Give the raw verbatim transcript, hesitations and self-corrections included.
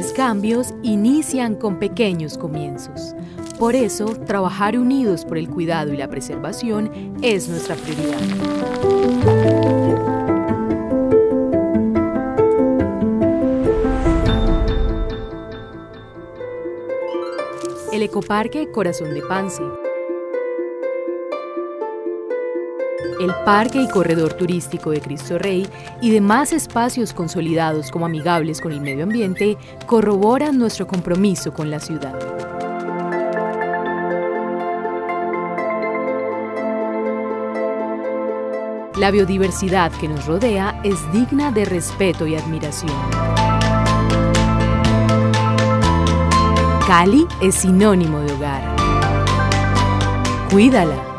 grandes cambios inician con pequeños comienzos. Por eso, trabajar unidos por el cuidado y la preservación es nuestra prioridad. El Ecoparque Corazón de Pance, el Parque y Corredor Turístico de Cristo Rey y demás espacios consolidados como amigables con el medio ambiente corroboran nuestro compromiso con la ciudad. La biodiversidad que nos rodea es digna de respeto y admiración. Cali es sinónimo de hogar. Cuídala.